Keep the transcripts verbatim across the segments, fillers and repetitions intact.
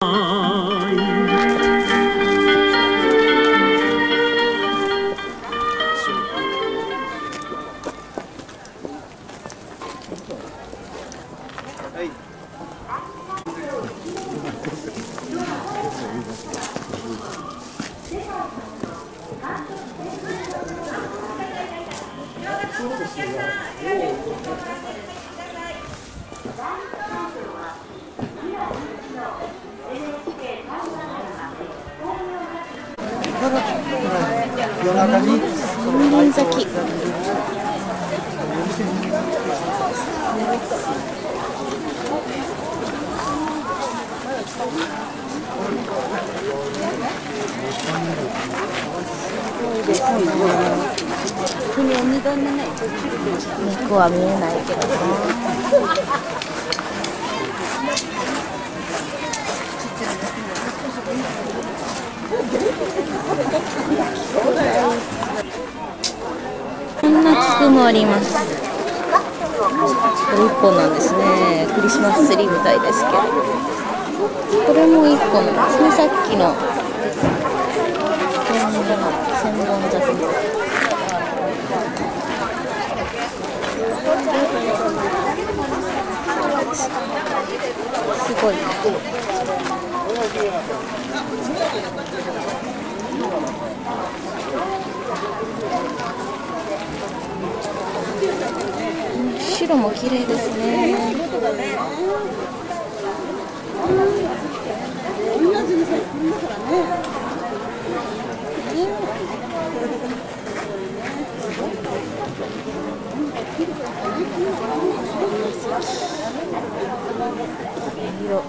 森林崎。猫は見えないけどな。こんな菊もあります。これいっぽんなんですね。クリスマスツリーみたいですけど、これもいっぽんなんですね。さっきの千本桜。すごい。白も綺麗ですね。色。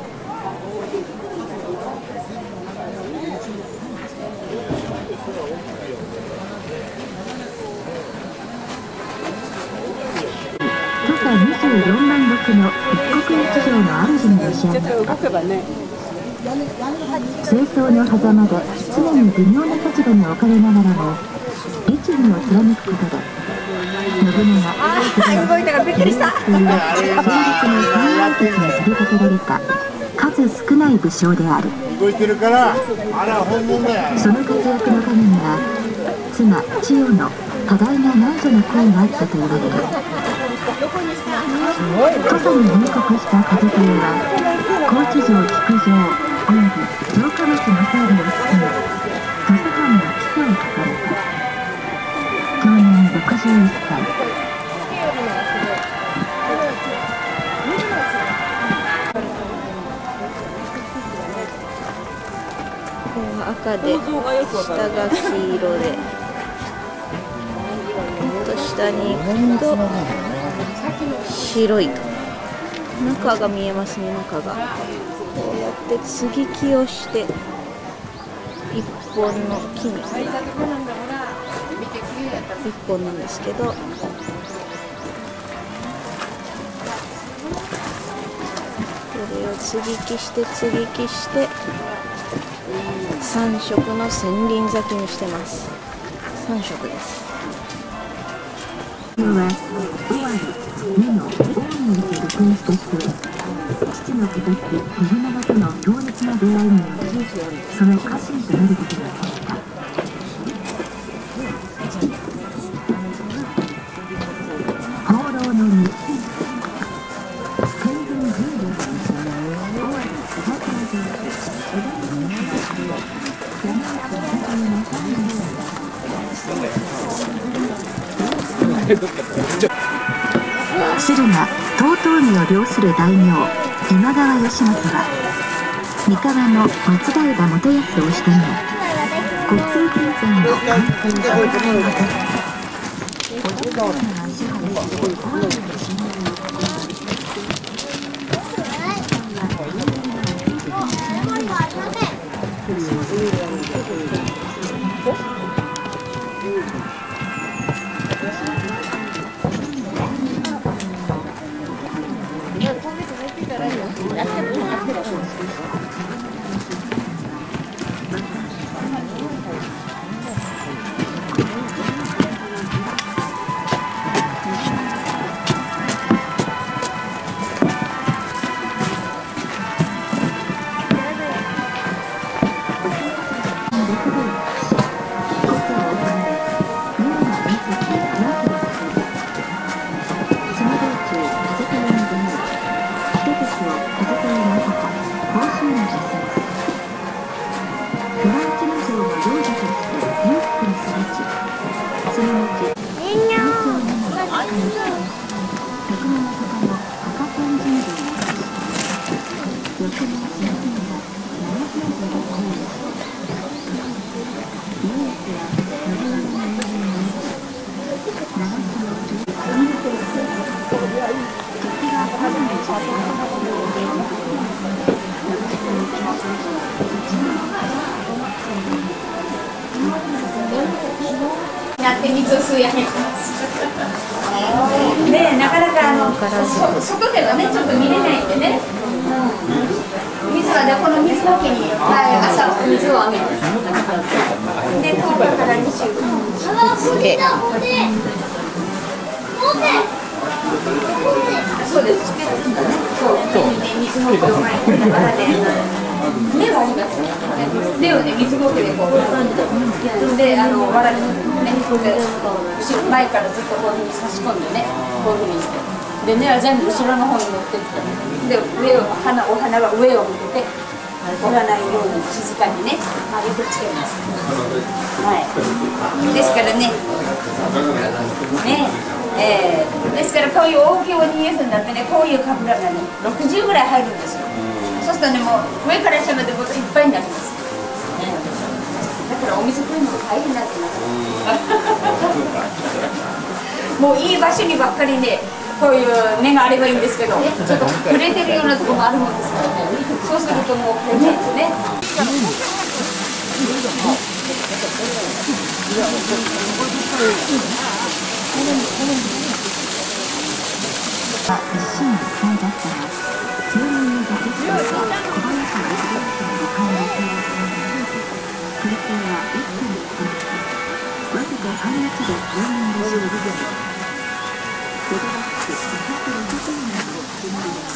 にじゅうよんまんろくの一国一城の主に召し上がった。戦争の狭間で常に微妙な立場に置かれながらも律儀を貫くことで信長、動いたからびっくりしたという戦国の最愛たちに取りかけられた数少ない武将である。その活躍の陰には妻千代の多大な男女の恋があったと言われる。土佐に入国した風豊は高知城築城および城下町の整備を進め土佐藩の基礎を掲げた。享年ろくじゅういっさい。 ここは赤で下が黄色で、もっと下に行くと白いと。中が見えますね。中がこうやって接ぎ木をして一本の木に一本なんですけど、これを接ぎ木して接ぎ木してさん色の千輪咲きにしてます。さん色です。 は尾張、美濃、近江にて独立した人で、父の敵信長との強烈な出会いによりその家臣となることができた。放浪の道、天文軍旅、尾張北海道、小田原の山口のの三人駿河遠江を領する大名今川義元は三河の松平元康をして国風近辺の関係を行い渡った五十万が支配する大野の侵入小遣いのほか報酬の助成です。不安地の城の領土として裕福に育ち、その後東京にも加入し、徳川方の赤本神社を起こし、翌年しがつには長平城を攻略し、家康は信長の援軍を目指し、長篠を中心に敵が彼女の社会をやって水を吸い上げます。ね、なかなかあのそ外ではねちょっと見れないんでね。うん、水はねこの水桶に朝水をあげる。でとおかからにしゅうかん。 すげえ。 そうです。そうそう水の桶を前にだからね。根がありますね。根をね水ごけでこうであのわらにね前からずっとこういうふうに差し込んでねこういうふうにしてで根は全部後ろの方に持ってってで上を花お花は上を向けて折らないように静かにね丸くつけます。はい。ですからねねえー、ですからこういう大きいおにぎりになってねこういうかぶらがねろくじゅうぐらい入るんですよ。そうするとね、もう上から下までもっといっぱいになります。だからお水食うのも大変なんですよ。もういい場所にばっかりね、こういう根があればいいんですけど、ちょっと触れてるようなところもあるもんですからね。そうするともう大変ですね。 一心一体だったが、数年の挫折から小林の不動産の管理を形勢は一気に変わり、わずか半日で全面で勝利。江戸幕府にひゃくろくじゅうねんの始まりです。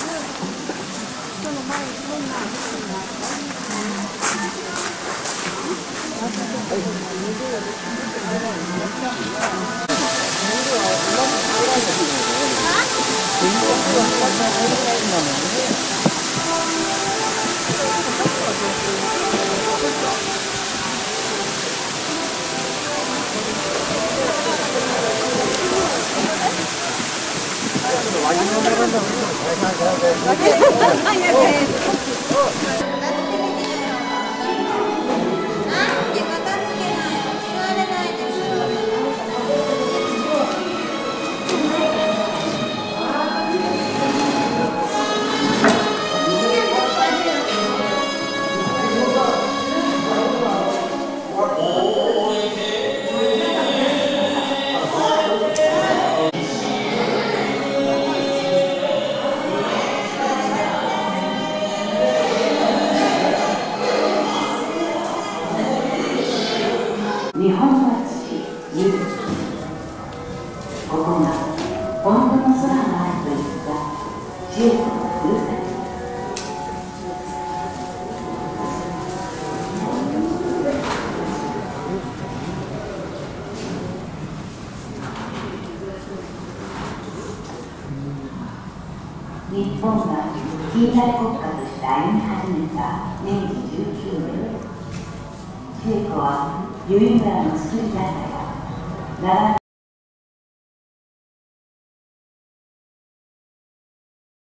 日本の地、勇気、ここが本当の空があるといった知恵とふるさと。日本が近代国家として歩み始めためいじじゅうきゅうねん、中古は由比村の作り酒屋